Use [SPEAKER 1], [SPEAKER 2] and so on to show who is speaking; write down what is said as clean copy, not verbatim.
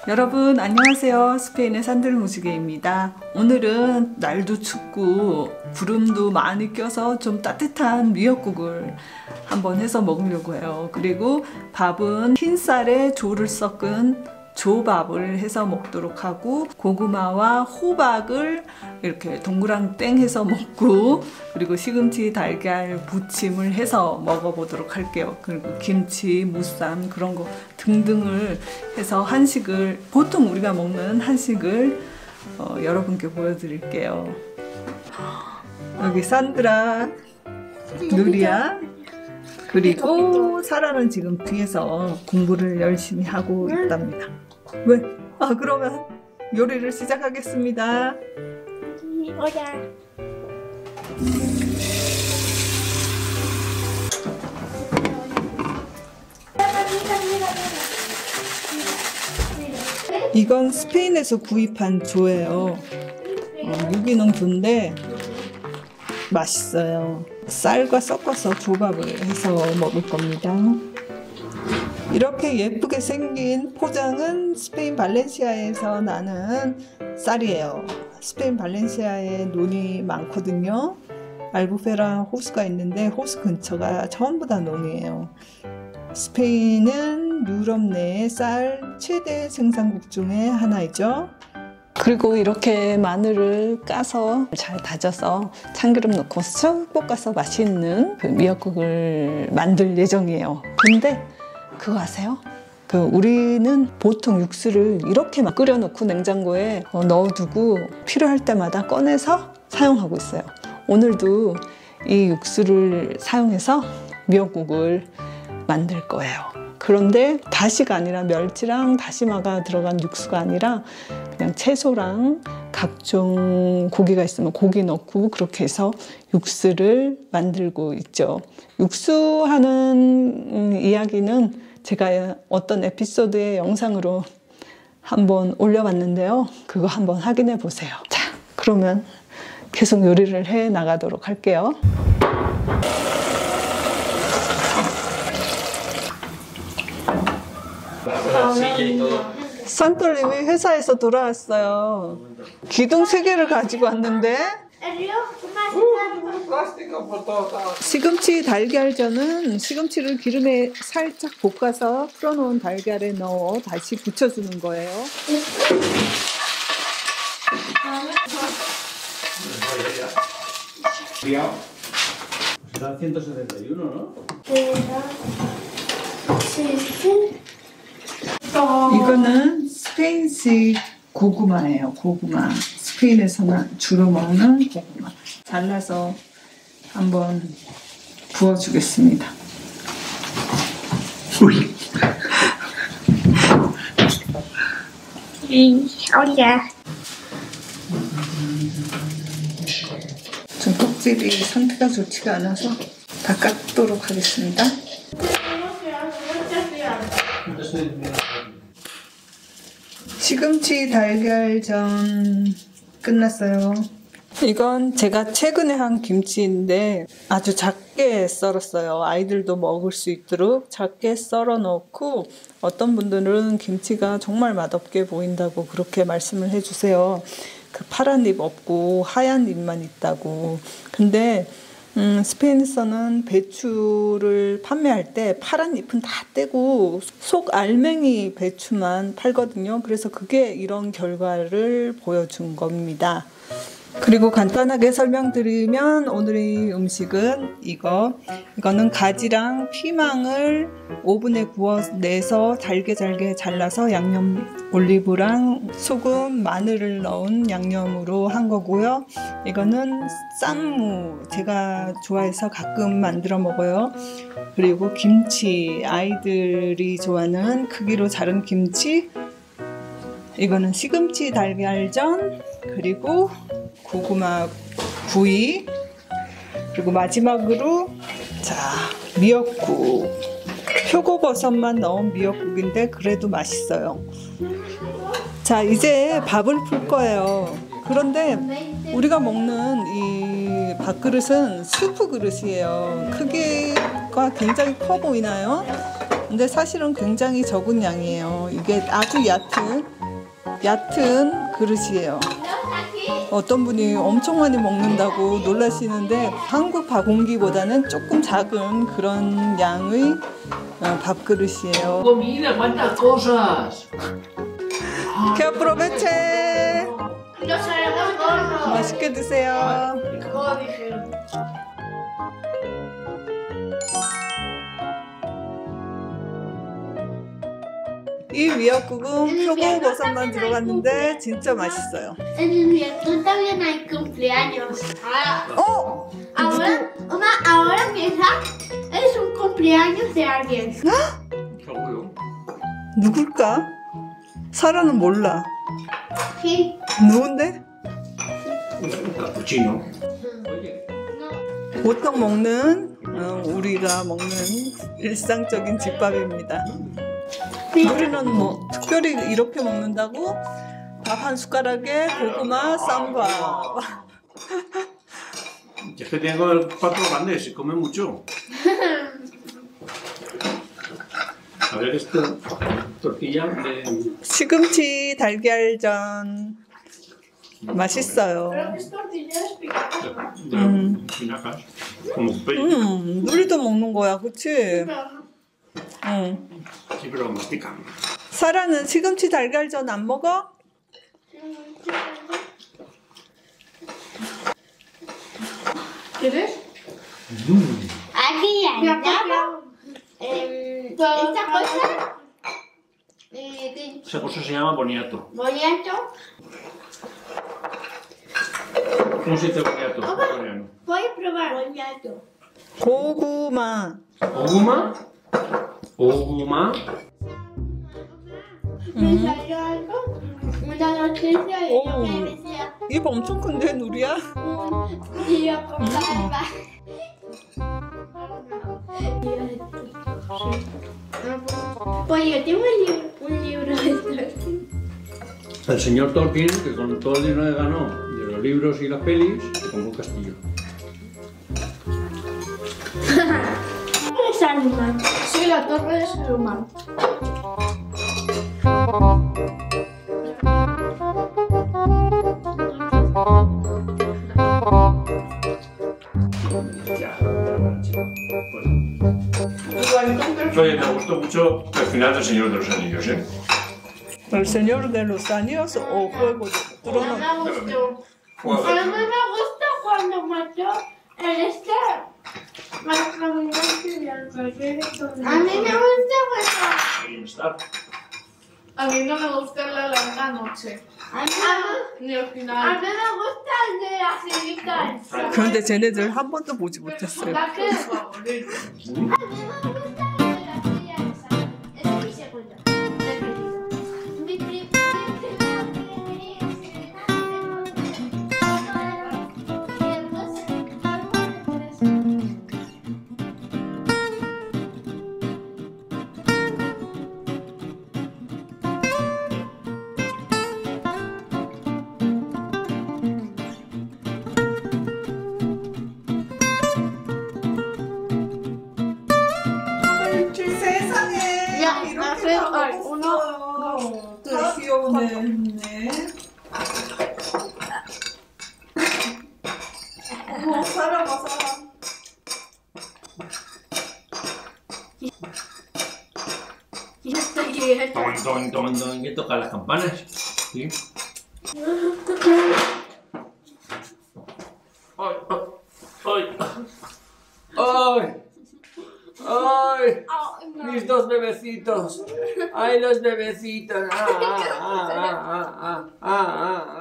[SPEAKER 1] 여러분 안녕하세요. 스페인의 산들무지개입니다. 오늘은 날도 춥고 구름도 많이 껴서 좀 따뜻한 미역국을 한번 해서 먹으려고 해요. 그리고 밥은 흰쌀에 조를 섞은 조밥을 해서 먹도록 하고, 고구마와 호박을 이렇게 동그랑땡 해서 먹고, 그리고 시금치 달걀 부침을 해서 먹어보도록 할게요. 그리고 김치, 무쌈 그런 거 등등을 해서 한식을, 보통 우리가 먹는 한식을 여러분께 보여드릴게요. 여기 산드라, 누리야, 그리고 사라는 지금 뒤에서 공부를 열심히 하고 있답니다. 왜? 그러면 요리를 시작하겠습니다. 이건 스페인에서 구입한 조예요. 유기농 조인데 맛있어요. 쌀과 섞어서 조밥을 해서 먹을 겁니다. 이렇게 예쁘게 생긴 포장은 스페인 발렌시아에서 나는 쌀이에요. 스페인 발렌시아에 논이 많거든요. 알부페라 호수가 있는데 호수 근처가 전부 다 논이에요. 스페인은 유럽 내 쌀 최대 생산국 중에 하나이죠. 그리고 이렇게 마늘을 까서 잘 다져서 참기름 넣고 쑥 볶아서 맛있는 미역국을 만들 예정이에요. 근데 그거 아세요? 우리는 보통 육수를 이렇게 막 끓여놓고 냉장고에 넣어두고 필요할 때마다 꺼내서 사용하고 있어요. 오늘도 이 육수를 사용해서 미역국을 만들 거예요. 그런데 다시가 아니라 멸치랑 다시마가 들어간 육수가 아니라 그냥 채소랑 각종 고기가 있으면 고기 넣고 그렇게 해서 육수를 만들고 있죠. 육수하는 이야기는 제가 어떤 에피소드의 영상으로 한번 올려봤는데요. 그거 한번 확인해 보세요. 자, 그러면 계속 요리를 해 나가도록 할게요. 산돌님이 회사에서 돌아왔어요. 기둥 3개를 가지고 왔는데, 시금치 달걀전은 시금치를 기름에 살짝 볶아서 풀어놓은 달걀에 넣어 다시 부쳐주는 거예요. 이거는 스페인식 고구마예요. 고구마. 스페인에서는 주로 먹는 고구마. 잘라서 한번 부어주겠습니다. 좀 껍질이 상태가 좋지가 않아서 닦도록 하겠습니다. 시금치 달걀전 끝났어요. 이건 제가 최근에 한 김치인데 아주 작게 썰었어요. 아이들도 먹을 수 있도록 작게 썰어 넣고, 어떤 분들은 김치가 정말 맛없게 보인다고 그렇게 말씀을 해주세요. 그 파란 잎 없고 하얀 잎만 있다고. 근데 스페인에서는 배추를 판매할 때 파란 잎은 다 떼고 속 알맹이 배추만 팔거든요. 그래서 그게 이런 결과를 보여준 겁니다. 그리고 간단하게 설명드리면 오늘의 음식은 이거는 가지랑 피망을 오븐에 구워내서 잘게 잘라서 양념 올리브랑 소금, 마늘을 넣은 양념으로 한 거고요. 이거는 쌈무, 제가 좋아해서 가끔 만들어 먹어요. 그리고 김치, 아이들이 좋아하는 크기로 자른 김치, 이거는 시금치 달걀전, 그리고 고구마 구이, 그리고 마지막으로 미역국. 표고버섯만 넣은 미역국인데 그래도 맛있어요. 자, 이제 밥을 풀 거예요. 그런데 우리가 먹는 이 밥그릇은 수프 그릇이에요. 크기가 굉장히 커 보이나요? 근데 사실은 굉장히 적은 양이에요. 이게 아주 얕은 그릇이에요. 어떤 분이 엄청 많이 먹는다고 놀라시는데 한국 밥공기보다는 조금 작은 그런 양의 밥그릇이에요.
[SPEAKER 2] Comida, cuántas cosas.
[SPEAKER 1] Que aproveche.
[SPEAKER 3] Nos haremos gordos.
[SPEAKER 1] 맛있게 드세요.
[SPEAKER 3] Como dijeron.
[SPEAKER 1] 이 미역국은 표고버섯만 들어갔는데 진짜 맛있어요.
[SPEAKER 3] En el Vietnam también hay cumpleaños.
[SPEAKER 1] 어?
[SPEAKER 3] Ahora, mamá, ahora piensa, es un cumpleaños de alguien.
[SPEAKER 2] Seguro.
[SPEAKER 1] 누굴까? 사라는 몰라.
[SPEAKER 3] Sí.
[SPEAKER 1] 누군데?
[SPEAKER 2] Un capuchino. Oye,
[SPEAKER 1] 보통 먹는 우리가 먹는 일상적인 집밥입니다. 우리는 뭐 특별히 이렇게 먹는다고? 밥 한 숟가락에 고구마 쌈밥.
[SPEAKER 2] es que tengo el plato grande, se come mucho. A ver, esta tortilla de.
[SPEAKER 1] 시금치 달걀전 맛있어요.
[SPEAKER 3] Es tortilla de
[SPEAKER 2] de espinacas. Como pay.
[SPEAKER 1] 누리도 먹는 거야, 그치? 응.
[SPEAKER 2] Sí, pero mastica.
[SPEAKER 1] 사라는 시금치 달걀전 안 먹어?
[SPEAKER 3] ¿Quieres? Aquí hay esta cosa.
[SPEAKER 2] Esa cosa se llama boniato.
[SPEAKER 3] Boniato.
[SPEAKER 2] ¿Cómo se dice boniato en coreano?
[SPEAKER 3] Voy a probar. Boniato.
[SPEAKER 1] 고구마.
[SPEAKER 2] ¿Oguma? ¿Oguma?
[SPEAKER 3] Me salió algo. Una noticia y yo
[SPEAKER 1] Oh.
[SPEAKER 3] me decía
[SPEAKER 1] 입 엄청 큰데, 누리야?
[SPEAKER 3] y yo con barba. Pues yo tengo un libro de esto.
[SPEAKER 2] El señor Tolkien, que con todo el dinero que ganó de los libros y las pelis, compró un castillo.
[SPEAKER 3] Es Saruman. Sí, la torre de Saruman.
[SPEAKER 2] Ya, Oye, me gustó mucho el final del Señor de los Anillos, ¿eh?
[SPEAKER 1] El Señor de los Anillos o Juego de Tronos.
[SPEAKER 3] Me gustó.
[SPEAKER 2] Juego
[SPEAKER 3] A
[SPEAKER 2] de
[SPEAKER 3] mí me gusta cuando mató el este. A mí me gusta cuando.
[SPEAKER 2] Ahí está.
[SPEAKER 4] A mí no me gusta la larga noche.
[SPEAKER 3] A mí
[SPEAKER 4] Ni el
[SPEAKER 3] me
[SPEAKER 4] final.
[SPEAKER 3] gusta el de las cenitas.
[SPEAKER 1] 그런데 쟤네들 한 번도 보지 못했어요.
[SPEAKER 4] La que es favorito.
[SPEAKER 3] A mí me gusta el de las cenitas. Es mi segundo. Mi primero
[SPEAKER 1] 세상에
[SPEAKER 4] 야,
[SPEAKER 1] 이렇게
[SPEAKER 4] 하세요.
[SPEAKER 1] 다
[SPEAKER 4] 아이,
[SPEAKER 1] 먹었어. 다 귀여우네. 어머, 살아봐, 살아.
[SPEAKER 3] Ya estoy bien.
[SPEAKER 2] Ton, ton, ton, ton, que toca las campanas. ¿Sí? ¡Ay! ¡Ay! ¡Ay! ¡Ay! Mis dos bebecitos. ¡Ay, los bebecitos! ¡Ah, ah, ah, ah, ah, ah, ah, ah!